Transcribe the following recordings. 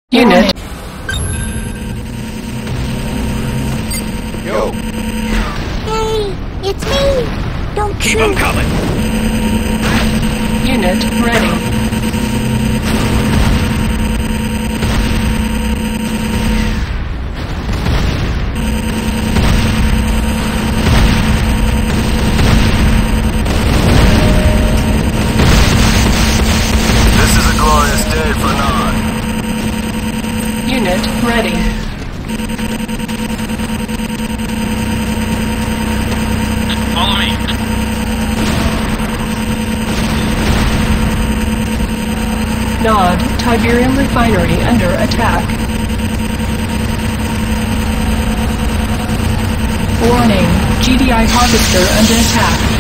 Unit. Yo. Hey, it's me! Don't Keep shoot! them coming. Unit ready. This is a glorious day for Nod. Unit ready. Follow me. Nod, Tiberium Refinery under attack. Warning, GDI Harvester under attack.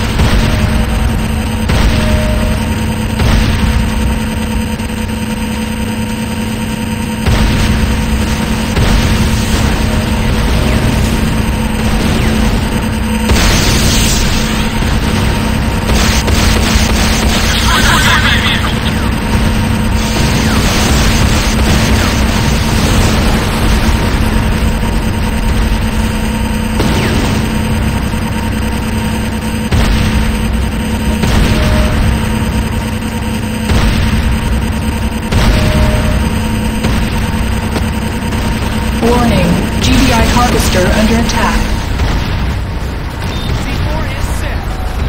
Warning, GDI Harvester under attack. C4 is set.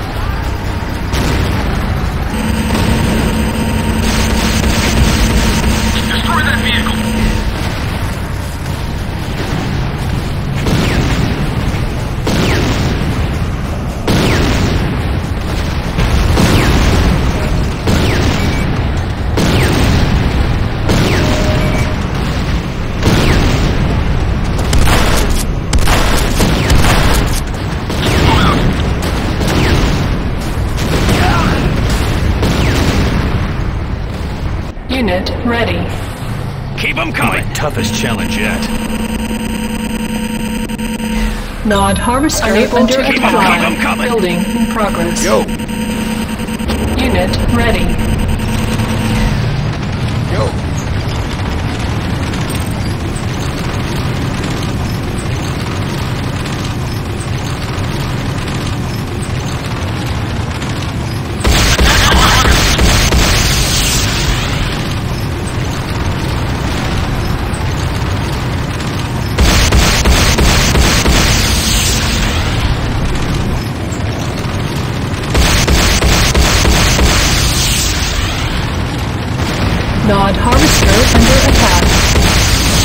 Destroy that vehicle. Unit ready. Keep them coming. My toughest challenge yet. Nod Harvester Unable under to keep attack. them coming. Building in progress. Yo. Unit ready. Yo. Nod Harvester under attack.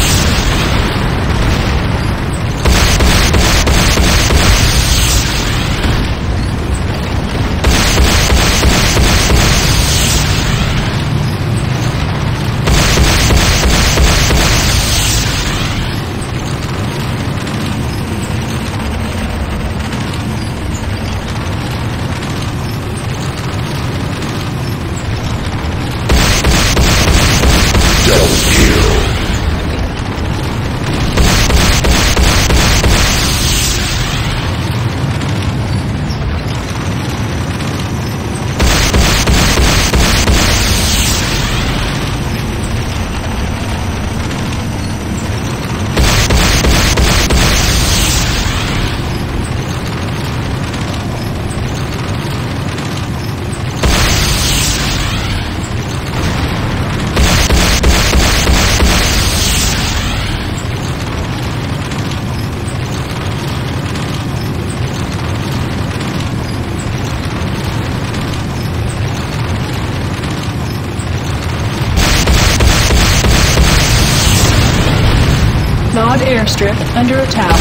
Nod airstrip under attack.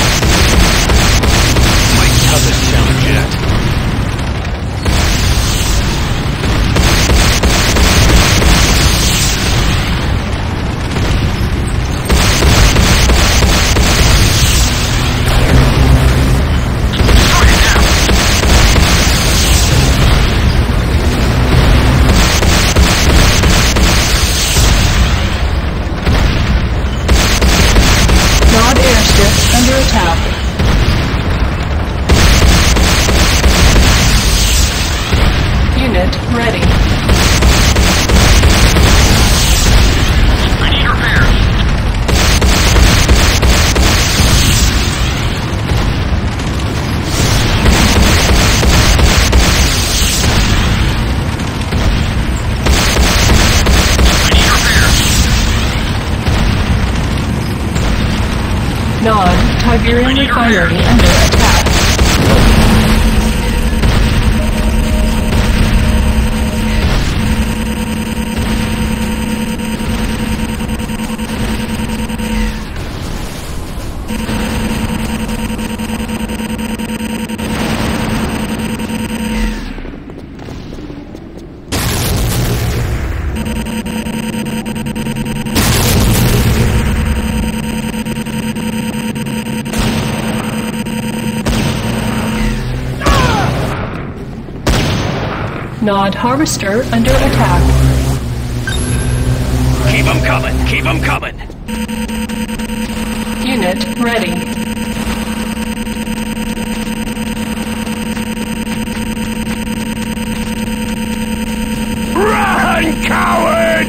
My toughest challenge yet. Nod airstrip under attack. Unit ready. I need repairs. Siberian refinery under attack. Nod harvester under attack. Keep 'em coming! Keep 'em coming! Unit ready. Run, coward!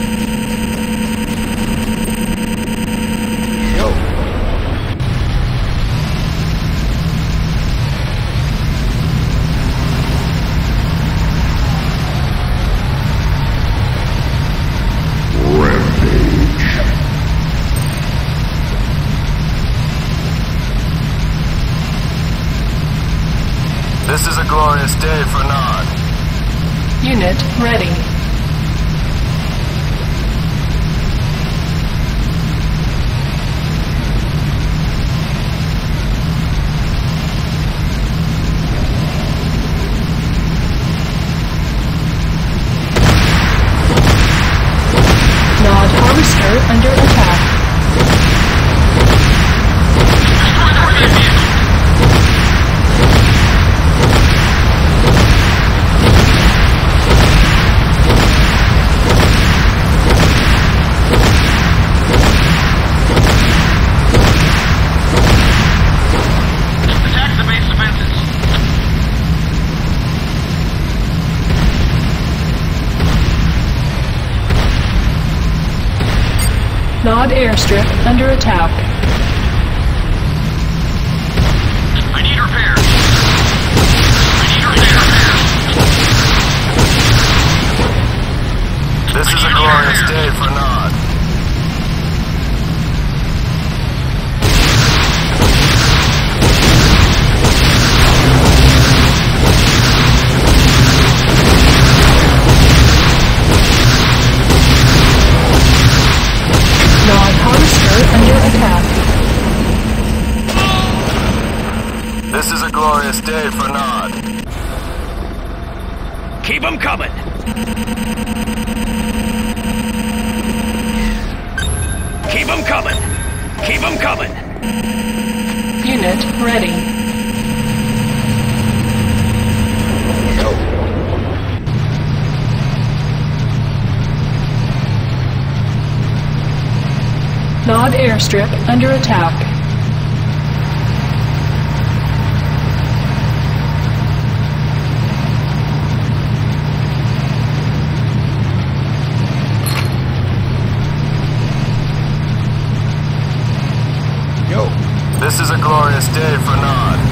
This is a glorious day for Nod. Unit ready. Nod harvester under attack. Nod airstrip under attack. I need repairs! I need repairs! This is a glorious day for Nod. Nod harvester under attack. This is a glorious day for Nod. Keep 'em coming! Keep 'em coming! Keep 'em coming! Unit ready. Nod airstrip under attack. This is a glorious day for Nod.